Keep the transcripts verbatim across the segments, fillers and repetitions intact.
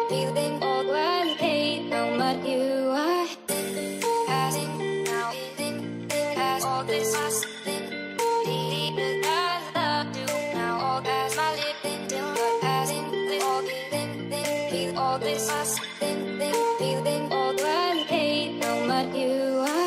feeling awkward, hate how much you are. Passing now, feeling, as all this has been. Deleted as love do now, all past my living till but passing with all feeling, feel all this has been, feeling awkward, hate how much you are.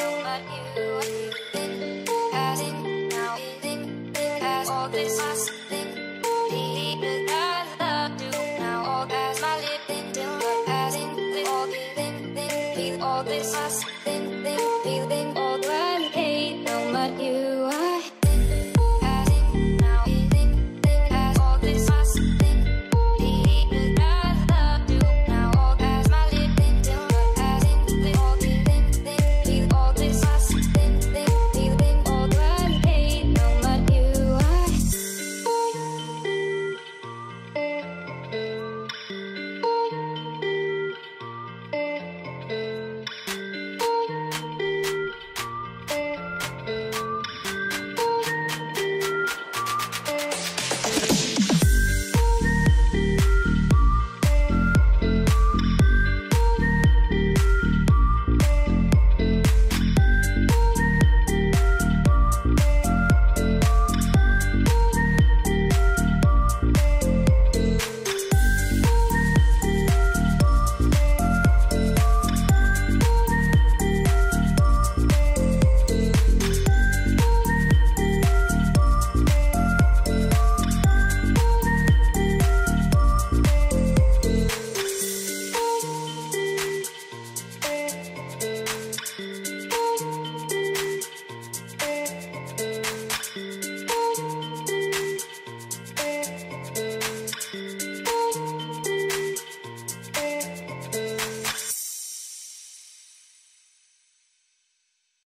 Passing now, feeling, as all this has